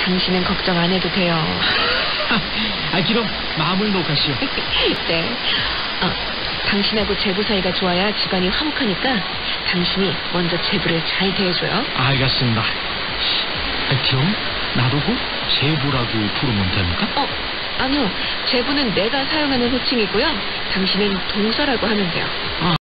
당신은 걱정 안 해도 돼요. 그럼 마음을 놓으시오. 네. 당신하고 제부 사이가 좋아야 집안이 화목하니까 당신이 먼저 제부를 잘 대해줘요. 알겠습니다. 그럼 나도 그 제부라고 부르면 됩니까? 아니요. 제부는 내가 사용하는 호칭이고요. 당신은 동서라고 하면 돼요.